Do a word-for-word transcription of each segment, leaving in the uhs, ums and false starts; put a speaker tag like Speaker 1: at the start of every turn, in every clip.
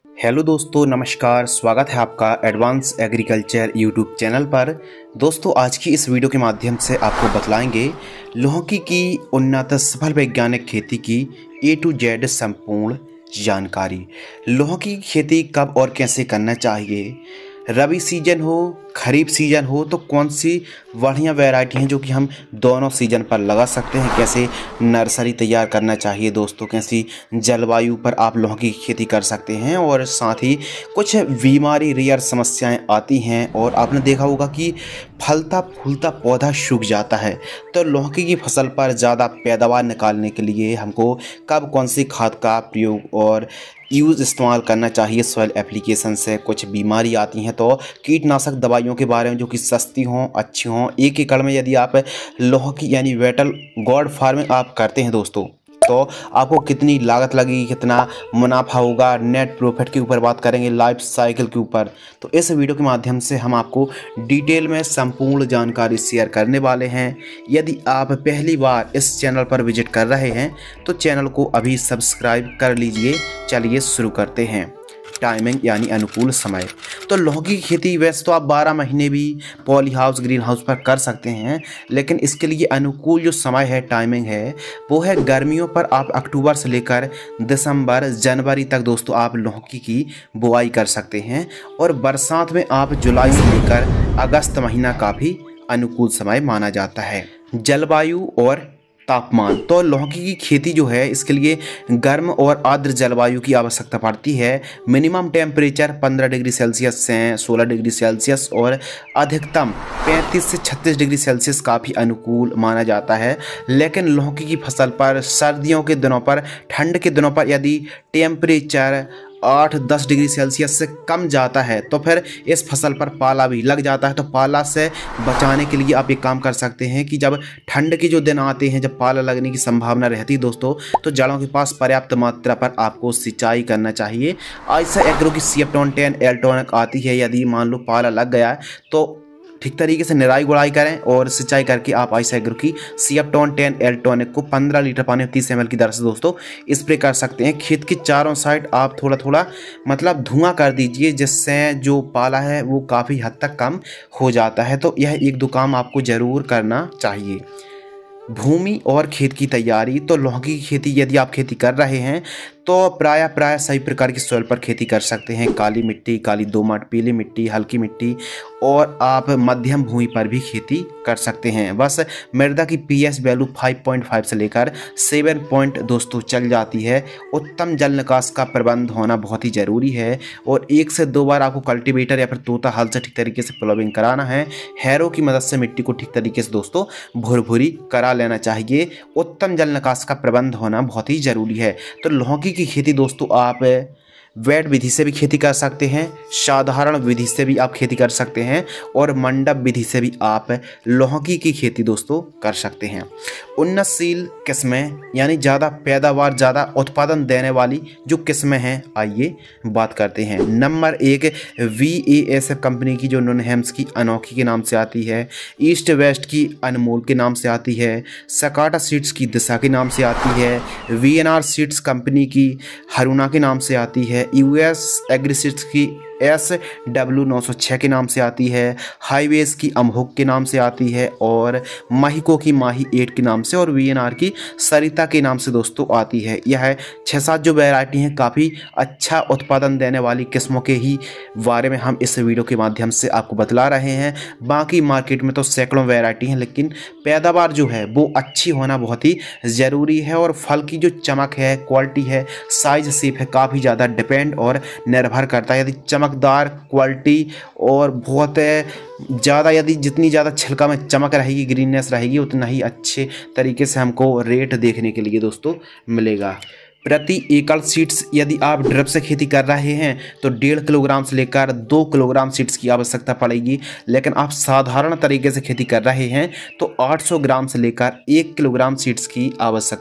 Speaker 1: Hello दोस्तों, नमस्कार। स्वागत है आपका एडवांस एग्रीकल्चर यूट्यूब चैनल पर। दोस्तों, आज की इस वीडियो के माध्यम से आपको बतलाएंगे लौकी की उन्नत सफल वैज्ञानिक खेती की ए टू जेड संपूर्ण जानकारी। लौकी की खेती कब और कैसे करना चाहिए, रबी सीजन हो खरीफ सीजन हो तो कौन सी बढ़िया वैरायटी हैं जो कि हम दोनों सीजन पर लगा सकते हैं, कैसे नर्सरी तैयार करना चाहिए दोस्तों, कैसी जलवायु पर आप लौकी की खेती कर सकते हैं। और साथ ही कुछ बीमारी रेयर समस्याएं आती हैं और आपने देखा होगा कि फलता फूलता पौधा सूख जाता है। तो लौकी की फसल पर ज़्यादा पैदावार निकालने के लिए हमको कब कौन सी खाद का प्रयोग और यूज़ इस्तेमाल करना चाहिए सॉइल एप्लीकेशन से। कुछ बीमारी आती हैं तो कीटनाशक दवाइयों के बारे में जो कि सस्ती हों, अच्छी हों। एक एकड़ में यदि आप लौकी यानी वेटल गॉड फार्मिंग आप करते हैं दोस्तों, तो आपको कितनी लागत लगेगी, कितना मुनाफा होगा, नेट प्रॉफिट के ऊपर बात करेंगे, लाइफ साइकिल के ऊपर। तो इस वीडियो के माध्यम से हम आपको डिटेल में संपूर्ण जानकारी शेयर करने वाले हैं। यदि आप पहली बार इस चैनल पर विजिट कर रहे हैं तो चैनल को अभी सब्सक्राइब कर लीजिए। चलिए शुरू करते हैं। टाइमिंग यानी अनुकूल समय। तो लौकी की खेती वैसे तो आप बारह महीने भी पॉली हाउस ग्रीन हाउस पर कर सकते हैं, लेकिन इसके लिए अनुकूल जो समय है, टाइमिंग है, वो है गर्मियों पर आप अक्टूबर से लेकर दिसंबर जनवरी तक दोस्तों आप लौकी की बुआई कर सकते हैं। और बरसात में आप जुलाई से लेकर अगस्त महीना काफ़ी अनुकूल समय माना जाता है। जलवायु और तापमान। तो लौकी की खेती जो है इसके लिए गर्म और आर्द्र जलवायु की आवश्यकता पड़ती है। मिनिमम टेम्परेचर पंद्रह डिग्री सेल्सियस से सोलह डिग्री सेल्सियस और अधिकतम पैंतीस से छत्तीस डिग्री सेल्सियस काफ़ी अनुकूल माना जाता है। लेकिन लौकी की फसल पर सर्दियों के दिनों पर, ठंड के दिनों पर यदि टेम्परेचर आठ दस डिग्री सेल्सियस से कम जाता है तो फिर इस फसल पर पाला भी लग जाता है। तो पाला से बचाने के लिए आप एक काम कर सकते हैं कि जब ठंड के जो दिन आते हैं, जब पाला लगने की संभावना रहती है दोस्तों, तो जड़ों के पास पर्याप्त मात्रा पर आपको सिंचाई करना चाहिए। आइसा एग्रो की सी एफ टोन टेन एल्टोनिक आती है। यदि मान लो पाला लग गया है तो ठीक तरीके से निराई गुड़ाई करें और सिंचाई करके आप आइसा एग्रो की सी एफ टोन टेन एल्टोनिक को पंद्रह लीटर पानी में तीस एम एल की दर से दोस्तों स्प्रे कर सकते हैं। खेत की चारों साइड आप थोड़ा थोड़ा मतलब धुआं कर दीजिए, जिससे जो पाला है वो काफ़ी हद तक कम हो जाता है। तो यह एक दो काम आपको ज़रूर करना चाहिए। भूमि और खेत की तैयारी। तो लौकी की खेती यदि आप खेती कर रहे हैं तो प्राय प्राय सभी प्रकार की सॉइल पर खेती कर सकते हैं। काली मिट्टी, काली दोमट, पीली मिट्टी, हल्की मिट्टी, और आप मध्यम भूमि पर भी खेती कर सकते हैं। बस मृदा की पीएच वैल्यू पाँच पॉइंट पाँच से लेकर सात पॉइंट दोस्तों चल जाती है। उत्तम जल निकास का प्रबंध होना बहुत ही ज़रूरी है और एक से दो बार आपको कल्टीवेटर या फिर तोता हल से ठीक तरीके से प्लॉविंग कराना है। हैरो की मदद से मिट्टी को ठीक तरीके से दोस्तों भुरभुरी करा लेना चाहिए। उत्तम जल निकास का प्रबंध होना बहुत ही ज़रूरी है। तो लौकी की खेती दोस्तों आप वेट विधि से भी खेती कर सकते हैं, साधारण विधि से भी आप खेती कर सकते हैं और मंडप विधि से भी आप लौकी की खेती दोस्तों कर सकते हैं। उन्नतशील किस्में यानी ज़्यादा पैदावार, ज़्यादा उत्पादन देने वाली जो किस्में हैं, आइए बात करते हैं। नंबर एक, V A S F company की जो नूनहेम्स की अनोखी के नाम से आती है, ईस्ट वेस्ट की अनमोल के नाम से आती है, सकाटा सीड्स की दिशा के नाम से आती है, V N R seeds company की हरुणा के नाम से आती है, यूएस एग्रीसीड्स की एस डब्ल्यू नौ सौ छः के नाम से आती है, हाईवेज की अमहुक के नाम से आती है, और माहिको की माही एट के नाम से, और वीएनआर की सरिता के नाम से दोस्तों आती है। यह छः सात जो वैरायटी हैं काफ़ी अच्छा उत्पादन देने वाली किस्मों के ही बारे में हम इस वीडियो के माध्यम से आपको बतला रहे हैं। बाकी मार्केट में तो सैकड़ों वैरायटी हैं, लेकिन पैदावार जो है वो अच्छी होना बहुत ही ज़रूरी है। और फल की जो चमक है, क्वालिटी है, साइज शेप है, काफ़ी ज़्यादा डिपेंड और निर्भर करता है। यदि चमकदार क्वालिटी और बहुत ज़्यादा, यदि जितनी ज़्यादा छिलका में चमक रहेगी, ग्रीननेस रहेगी, उतना ही अच्छे तरीके से हमको रेट देखने के लिए दोस्तों मिलेगा। प्रति एकड़ सीड्स यदि आप ड्रिप से खेती कर रहे हैं तो डेढ़ किलोग्राम से लेकर दो किलोग्राम सीड्स की आवश्यकता पड़ेगी। लेकिन आप साधारण तरीके से खेती कर रहे हैं तो आठ सौ ग्राम से लेकर एक किलोग्राम सीड्स की आवश्यकता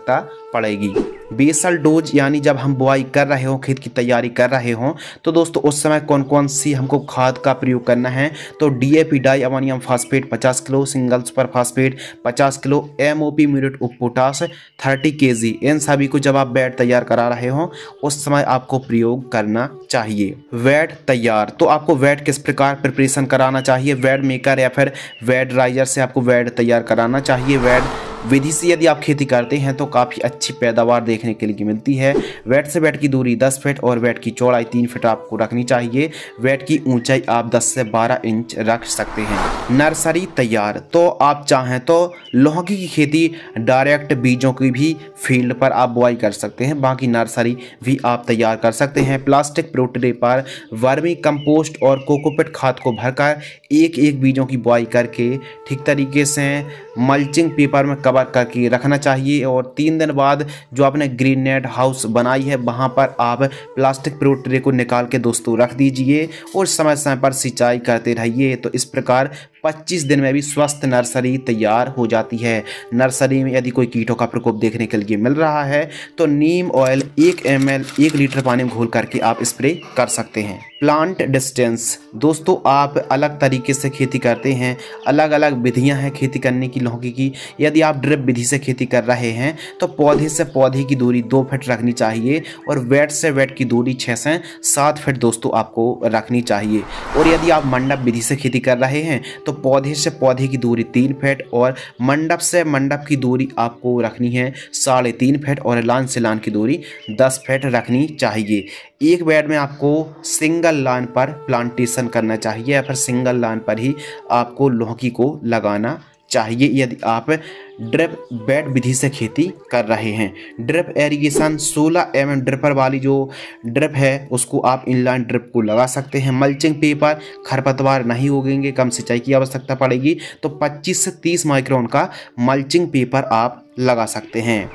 Speaker 1: पड़ेगी। बेसल डोज यानी जब हम बुआई कर रहे हों, खेत की तैयारी कर रहे हों, तो दोस्तों उस समय कौन कौन सी हमको खाद का प्रयोग करना है। तो डीएपी डाई अमोनियम फास्फेट पचास किलो, सिंगल सुपर फास्फेट पचास किलो, एमओपी म्यूरेट ऑफ पोटाश तीस केजी, इन सभी को जब आप बेड तैयार करा रहे हों उस समय आपको प्रयोग करना चाहिए। वेड तैयार, तो आपको वेड किस प्रकार प्रिपरेशन कराना चाहिए। वेड मेकर या फिर वेड राइजर से आपको वेड तैयार कराना चाहिए। वेड विधि से यदि आप खेती करते हैं तो काफ़ी अच्छी पैदावार देखने के लिए मिलती है। वेड से वेड की दूरी दस फीट और वेड की चौड़ाई तीन फीट आपको रखनी चाहिए। वेड की ऊंचाई आप दस से बारह इंच रख सकते हैं। नर्सरी तैयार, तो आप चाहें तो लौकी की खेती डायरेक्ट बीजों की भी फील्ड पर आप बुआई कर सकते हैं, बाकी नर्सरी भी आप तैयार कर सकते हैं। प्लास्टिक प्रोट्रे पर वर्मी कंपोस्ट और कोकोपीट खाद को भरकर एक एक बीजों की बुआई करके ठीक तरीके से मल्चिंग पेपर में कवर करके रखना चाहिए। और तीन दिन बाद जो आपने ग्रीन नेट हाउस बनाई है वहां पर आप प्लास्टिक प्रोट्रे को निकाल के दोस्तों रख दीजिए और समय समय पर सिंचाई करते रहिए। तो इस प्रकार पच्चीस दिन में भी स्वस्थ नर्सरी तैयार हो जाती है। नर्सरी में यदि कोई कीटों का प्रकोप देखने के लिए मिल रहा है तो नीम ऑयल एक एम एल एक लीटर पानी में घोल करके आप स्प्रे कर सकते हैं। प्लांट डिस्टेंस, दोस्तों आप अलग तरीके से खेती करते हैं, अलग अलग विधियां हैं खेती करने की लौकी की। यदि आप ड्रिप विधि से खेती कर रहे हैं तो पौधे से पौधे की दूरी दो फीट रखनी चाहिए और वेट से वेट की दूरी छः से सात फीट दोस्तों आपको रखनी चाहिए। और यदि आप मंडप विधि से खेती कर रहे हैं तो पौधे से पौधे की दूरी तीन फीट और मंडप से मंडप की दूरी आपको रखनी है साढ़े तीन फीट और लान से लान की दूरी दस फीट रखनी चाहिए। एक बेड में आपको सिंगल लाइन पर प्लांटेशन करना चाहिए या फिर सिंगल लाइन पर ही आपको लौकी को लगाना चाहिए यदि आप ड्रिप बेड विधि से खेती कर रहे हैं। ड्रिप एरीगेशन सोलह एम एम ड्रिपर वाली जो ड्रिप है उसको आप इनलाइन ड्रिप को लगा सकते हैं। मल्चिंग पेपर, खरपतवार नहीं उगेंगे, कम सिंचाई की आवश्यकता पड़ेगी तो पच्चीस से तीस माइक्रोन का मल्चिंग पेपर आप लगा सकते हैं।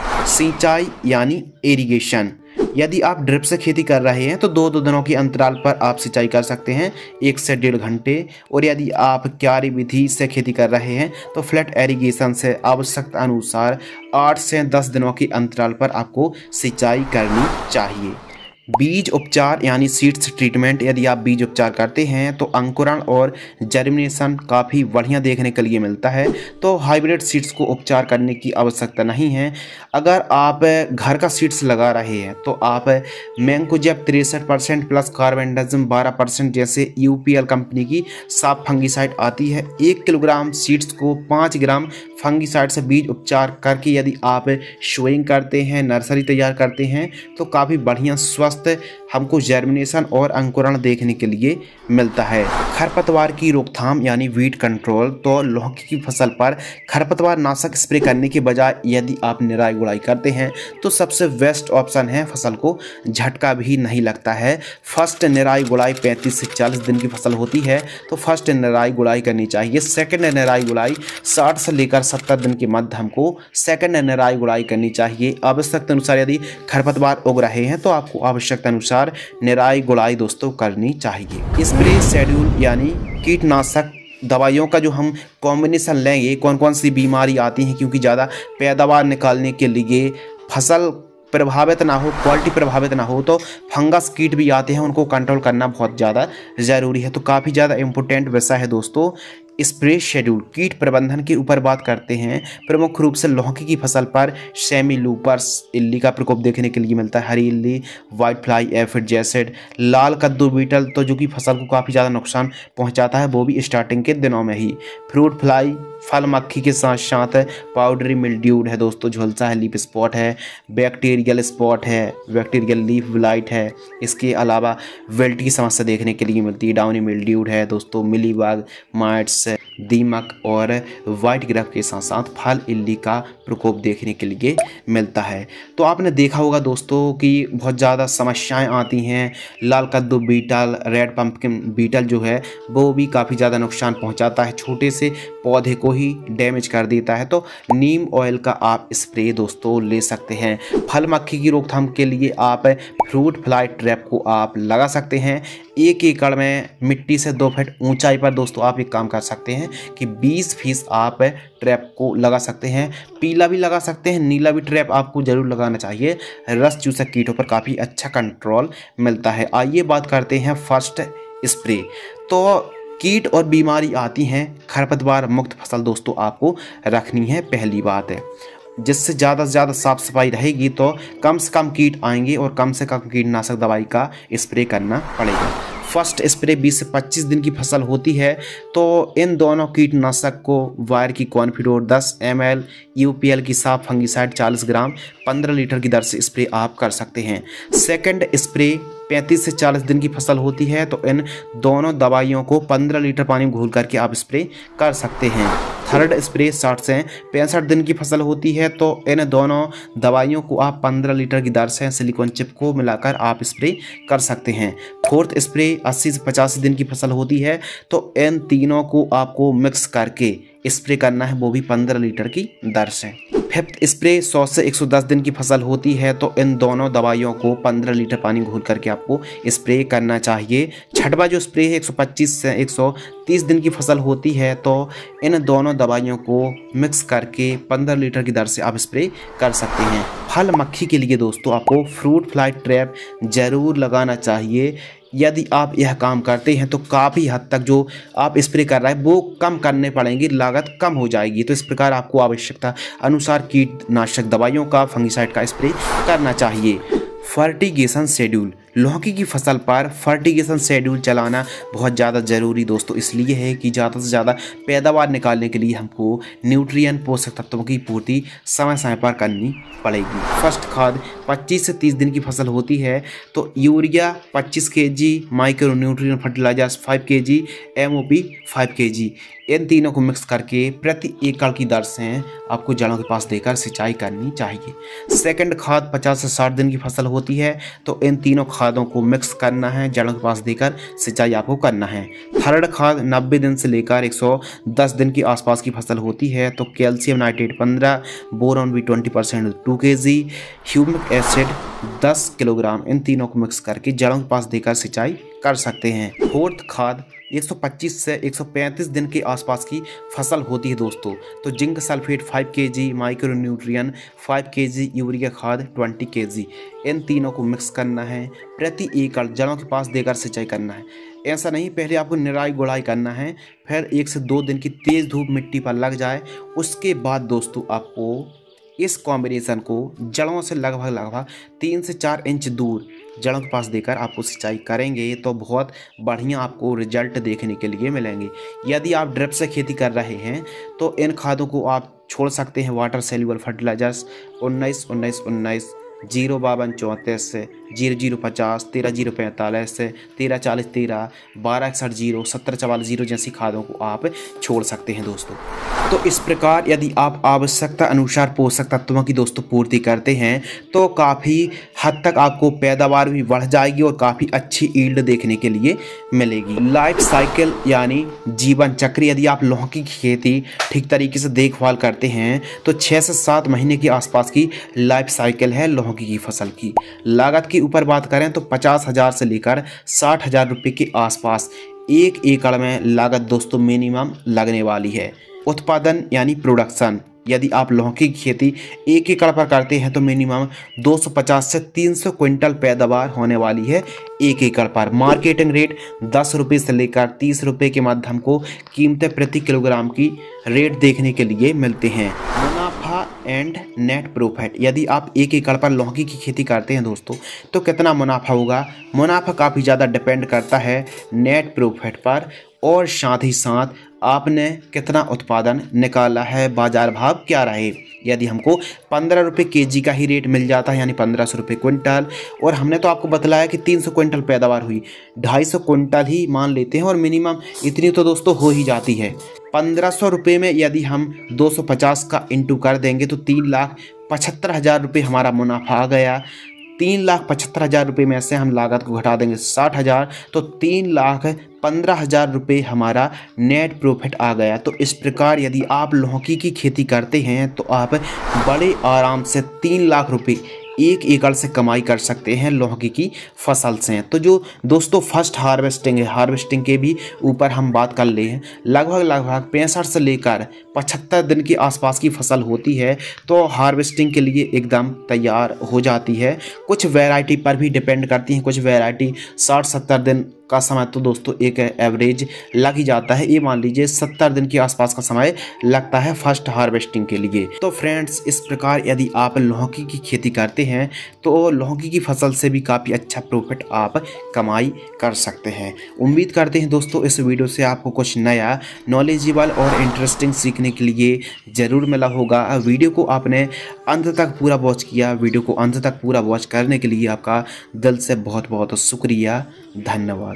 Speaker 1: सिंचाई यानी एरीगेशन, यदि आप ड्रिप से खेती कर रहे हैं तो दो दो दिनों के अंतराल पर आप सिंचाई कर सकते हैं, एक से डेढ़ घंटे। और यदि आप क्यारी विधि से खेती कर रहे हैं तो फ्लैट एरीगेशन से आवश्यकता अनुसार आठ से दस दिनों के अंतराल पर आपको सिंचाई करनी चाहिए। बीज उपचार यानी सीड्स ट्रीटमेंट, यदि आप बीज उपचार करते हैं तो अंकुरण और जर्मिनेशन काफ़ी बढ़िया देखने के लिए मिलता है, तो हाइब्रिड सीड्स को उपचार करने की आवश्यकता नहीं है। अगर आप घर का सीड्स लगा रहे हैं तो आप मैंकोजेब तिरसठ परसेंट प्लस कार्बेंडाजिम बारह परसेंट जैसे यूपीएल कंपनी की साफ फंगीसाइड आती है, एक किलोग्राम सीड्स को पाँच ग्राम फंगीसाइड से बीज उपचार करके यदि आप शोइंग करते हैं, नर्सरी तैयार करते हैं तो काफ़ी बढ़िया स्वस्थ हमको जर्मिनेशन और अंकुरण देखने के लिए मिलता है। खरपतवार की रोकथाम यानी वीड कंट्रोल, तो लौकी की फसल पर खरपतवार नाशक स्प्रे करने के बजाय यदि आप निराई गुड़ाई करते हैं तो सबसे बेस्ट ऑप्शन है, फसल को झटका भी नहीं लगता है। फर्स्ट निराई गुड़ाई पैंतीस से चालीस दिन की फसल होती है तो फर्स्ट निराई गुड़ाई करनी चाहिए। सेकंड निराई गुड़ाई साठ से लेकर सत्तर दिन के मध्य हमको सेकंड निराई गुड़ाई करनी चाहिए। आवश्यकता अनुसार यदि खरपतवार उग रहे हैं तो आपको आवश्यकता अनुसार निराई गुड़ाई दोस्तों करनी चाहिए। स्प्रे शेड्यूल यानी कीटनाशक दवाइयों का जो हम कॉम्बिनेशन लेंगे, कौन कौन सी बीमारी आती हैं, क्योंकि ज़्यादा पैदावार निकालने के लिए फसल प्रभावित ना हो, क्वालिटी प्रभावित ना हो, तो फंगस कीट भी आते हैं, उनको कंट्रोल करना बहुत ज़्यादा ज़रूरी है। तो काफ़ी ज़्यादा इम्पोर्टेंट विषय है दोस्तों स्प्रे शेड्यूल। कीट प्रबंधन के ऊपर बात करते हैं, प्रमुख रूप से लौकी की फसल पर सेमी लूपर्स इल्ली का प्रकोप देखने के लिए मिलता है। हरी इल्ली, वाइट फ्लाई एफिड जैसेड, लाल कद्दू बीटल, तो जो कि फसल को काफ़ी ज़्यादा नुकसान पहुंचाता है, वो भी स्टार्टिंग के दिनों में ही। फ्रूट फ्लाई, फल मक्खी के साथ साथ पाउडरी मिल्ड्यूड है दोस्तों, झुलसा है, लीफ स्पॉट है, बैक्टीरियल स्पॉट है, बैक्टीरियल लीफ ब्लाइट है। इसके अलावा विल्ट की समस्या देखने के लिए मिलती है, डाउनी मिल्ड्यूड है दोस्तों, मिलीबाग, माइट्स, दीमक और वाइट ग्रफ के साथ साथ फल इल्ली का प्रकोप देखने के लिए मिलता है। तो आपने देखा होगा दोस्तों कि बहुत ज़्यादा समस्याएं आती हैं। लाल कद्दू बीटल, रेड पंपकिन बीटल जो है वो भी काफ़ी ज़्यादा नुकसान पहुंचाता है, छोटे से पौधे को ही डैमेज कर देता है। तो नीम ऑयल का आप स्प्रे दोस्तों ले सकते हैं। फल मक्खी की रोकथाम के लिए आप फ्रूट फ्लाई ट्रैप को आप लगा सकते हैं। एक एकड़ में मिट्टी से दो फीट ऊंचाई पर दोस्तों आप एक काम कर सकते हैं कि बीस फीस आप ट्रैप को लगा सकते हैं। पीला भी लगा सकते हैं, नीला भी ट्रैप आपको ज़रूर लगाना चाहिए। रस चूसक कीटों पर काफ़ी अच्छा कंट्रोल मिलता है। आइए बात करते हैं फर्स्ट स्प्रे। तो कीट और बीमारी आती हैं, खरपतवार मुक्त फसल दोस्तों आपको रखनी है, पहली बात है। जिससे ज़्यादा से ज़्यादा साफ़ सफाई रहेगी तो कम से कम कीट आएंगे और कम से कम कीटनाशक दवाई का स्प्रे करना पड़ेगा। फर्स्ट स्प्रे बीस से पच्चीस दिन की फसल होती है तो इन दोनों कीटनाशक को वायर की कॉन्फिडोर दस एम एल, यूपीएल की साफ फंगिसाइड चालीस ग्राम पंद्रह लीटर की दर से स्प्रे आप कर सकते हैं। सेकंड स्प्रे पैंतीस से चालीस दिन की फसल होती है तो इन दोनों दवाइयों को पंद्रह लीटर पानी में घोल करके आप स्प्रे कर सकते हैं। थर्ड स्प्रे साठ से पैंसठ दिन की फसल होती है तो इन दोनों दवाइयों को आप पंद्रह लीटर की दर से सिलिकॉन चिप को मिलाकर आप स्प्रे कर सकते हैं। फोर्थ स्प्रे अस्सी से पचासी दिन की फसल होती है तो इन तीनों को आपको मिक्स करके स्प्रे करना है, वो भी पंद्रह लीटर की दर से। फिफ्थ स्प्रे सौ से एक सौ दस दिन की फसल होती है तो इन दोनों दवाइयों को पंद्रह लीटर पानी घोल करके आपको स्प्रे करना चाहिए। छठवां जो स्प्रे है एक सौ पच्चीस से एक सौ तीस दिन की फसल होती है तो इन दोनों दवाइयों को मिक्स करके पंद्रह लीटर की दर से आप स्प्रे कर सकते हैं। फल मक्खी के लिए दोस्तों आपको फ्रूट फ्लाई ट्रैप ज़रूर लगाना चाहिए। यदि आप यह काम करते हैं तो काफ़ी हद तक जो आप स्प्रे कर रहे हैं वो कम करने पड़ेंगी, लागत कम हो जाएगी। तो इस प्रकार आपको आवश्यकता अनुसार कीटनाशक दवाइयों का, फंगिसाइड का स्प्रे करना चाहिए। फर्टिगेशन शेड्यूल, लौकी की फसल पर फर्टिगेशन शेड्यूल चलाना बहुत ज़्यादा ज़रूरी दोस्तों इसलिए है कि ज़्यादा से ज़्यादा पैदावार निकालने के लिए हमको न्यूट्रिएंट पोषक तत्वों की पूर्ति समय समय पर करनी पड़ेगी। फर्स्ट खाद पच्चीस से तीस दिन की फसल होती है तो यूरिया पच्चीस के जी, माइक्रो न्यूट्रिएंट फर्टिलाइजर्स पाँच के जी, एम ओ पी पाँच के जी, इन तीनों को मिक्स करके प्रति एकड़ की दर से आपको जड़ों के पास देकर सिंचाई करनी चाहिए। सेकंड खाद पचास से साठ दिन की फसल होती है तो इन तीनों खादों को मिक्स करना है, जड़ों के पास देकर सिंचाई आपको करना है। थर्ड खाद नब्बे दिन से लेकर एक सौ दस दिन की आसपास की फसल होती है तो कैल्शियम नाइट्रेट पंद्रह, बोरॉन भी बीस परसेंट दो के जी, ह्यूमिक एसिड दस किलोग्राम, इन तीनों को मिक्स करके जड़ों के पास देकर सिंचाई कर सकते हैं। फोर्थ खाद एक सौ पच्चीस से एक सौ पैंतीस दिन के आसपास की फसल होती है दोस्तों तो जिंक सल्फेट पाँच के जी, माइक्रो न्यूट्रिएंट पाँच के जी, यूरिया खाद बीस के जी, इन तीनों को मिक्स करना है, प्रति एकड़ जड़ों के पास देकर सिंचाई करना है। ऐसा नहीं, पहले आपको निराई गुड़ाई करना है, फिर एक से दो दिन की तेज़ धूप मिट्टी पर लग जाए, उसके बाद दोस्तों आपको इस कॉम्बिनेशन को जड़ों से लगभग लगभग तीन से चार इंच दूर जड़ों के पास देकर आपको सिंचाई करेंगे तो बहुत बढ़िया आपको रिजल्ट देखने के लिए मिलेंगे। यदि आप ड्रिप से खेती कर रहे हैं तो इन खादों को आप छोड़ सकते हैं। वाटर सेल्युबल फर्टिलाइजर्स उन्नीस उन्नीस उन्नीस, जीरो बावन चौंतीस से जीरो जीरो पचास, तेरह जीरो पैंतालीस से तेरह चालीस तेरह, बारह इकसठ जीरो, सत्तर चवालीस जीरो जैसी खादों को आप छोड़ सकते हैं दोस्तों। तो इस प्रकार यदि आप आवश्यकता अनुसार पोषक तत्वों की दोस्तों पूर्ति करते हैं तो काफ़ी हद तक आपको पैदावार भी बढ़ जाएगी और काफ़ी अच्छी ईल्ड देखने के लिए मिलेगी। लाइफ साइकिल यानी जीवन चक्र, यदि आप लौकी की खेती ठीक तरीके से देखभाल करते हैं तो छः से सात महीने के आसपास की लाइफ साइकिल है लौकी की फसल की। लागत की ऊपर बात करें तो पचास हज़ार से लेकर साठ हज़ार रुपये के आसपास एक एकड़ में लागत दोस्तों मिनिमम लगने वाली है। उत्पादन यानी प्रोडक्शन, यदि आप लौकी की खेती एक एकड़ पर करते हैं तो मिनिमम दो सौ पचास से तीन सौ क्विंटल पैदावार होने वाली है एक एकड़ पर। मार्केटिंग रेट दस रुपये से लेकर तीस रुपये के मध्य हमको कीमतें प्रति किलोग्राम की रेट देखने के लिए मिलते हैं। मुनाफा एंड नेट प्रॉफिट, यदि आप एक एकड़ पर लौकी की खेती करते हैं दोस्तों तो कितना मुनाफा होगा। मुनाफा काफ़ी ज़्यादा डिपेंड करता है नेट प्रॉफिट पर और साथ ही साथ आपने कितना उत्पादन निकाला है, बाजार भाव क्या रहे। यदि हमको पंद्रह रुपये के जी का ही रेट मिल जाता है यानी पंद्रह सौ रुपये क्विंटल, और हमने तो आपको बतलाया कि तीन सौ क्विंटल पैदावार हुई, ढाई सौ क्विंटल ही मान लेते हैं और मिनिमम इतनी तो दोस्तों हो ही जाती है। पंद्रह सौ रुपये में यदि हम दो सौ पचास का इंटू कर देंगे तो तीन लाख पचहत्तर हज़ार रुपये हमारा मुनाफा आ गया। तीन लाख पचहत्तर हज़ार रुपये में से हम लागत को घटा देंगे साठ हज़ार तो तीन लाख पंद्रह हज़ार रुपये हमारा नेट प्रॉफिट आ गया। तो इस प्रकार यदि आप लौकी की खेती करते हैं तो आप बड़े आराम से तीन लाख रुपये एक एकड़ से कमाई कर सकते हैं लौकी की फसल से। तो जो दोस्तों फर्स्ट हार्वेस्टिंग है, हार्वेस्टिंग के भी ऊपर हम बात कर ले हैं, लगभग लगभग पैंसठ से लेकर पचहत्तर दिन के आसपास की फसल होती है तो हार्वेस्टिंग के लिए एकदम तैयार हो जाती है। कुछ वैरायटी पर भी डिपेंड करती हैं, कुछ वैरायटी साठ सत्तर दिन का समय तो दोस्तों एक एवरेज लग ही जाता है। ये मान लीजिए सत्तर दिन के आसपास का समय लगता है फर्स्ट हार्वेस्टिंग के लिए। तो फ्रेंड्स, इस प्रकार यदि आप लौकी की खेती करते हैं तो लौकी की फसल से भी काफ़ी अच्छा प्रॉफिट आप कमाई कर सकते हैं। उम्मीद करते हैं दोस्तों इस वीडियो से आपको कुछ नया, नॉलेजेबल और इंटरेस्टिंग सीखने के लिए ज़रूर मिला होगा। वीडियो को आपने अंत तक पूरा वॉच किया, वीडियो को अंत तक पूरा वॉच करने के लिए आपका दिल से बहुत बहुत शुक्रिया, धन्यवाद।